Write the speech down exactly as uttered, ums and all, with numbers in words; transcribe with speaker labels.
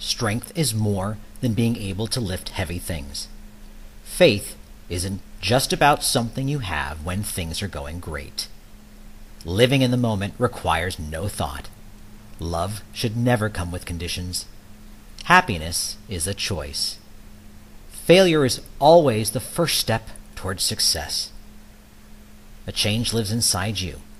Speaker 1: strength is more than being able to lift heavy things. Faith isn't just about something you have when things are going great. Living in the moment requires no thought. Love should never come with conditions. Happiness is a choice. Failure is always the first step towards success. A change lives inside you.